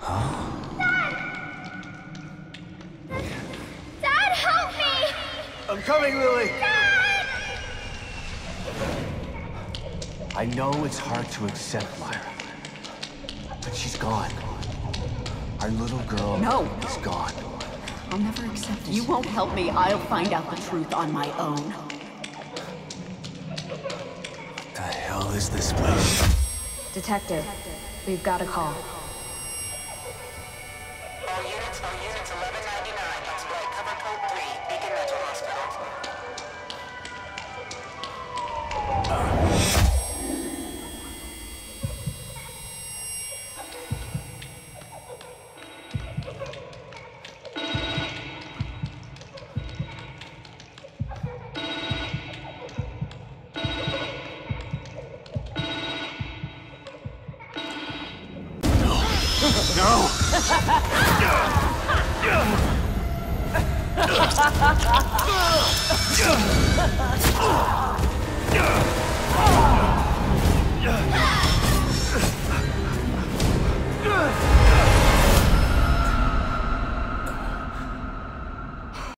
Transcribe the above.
Dad, help me! I'm coming, Lily! Dad! I know it's hard to accept, Myra. But she's gone. Our little girl is gone. I'll never accept this. You won't help me. I'll find out the truth on my own. What the hell is this place? Detective, we've got a call. All units, 1199. Exploit cover code 3, Beacon Mental Hospital. No!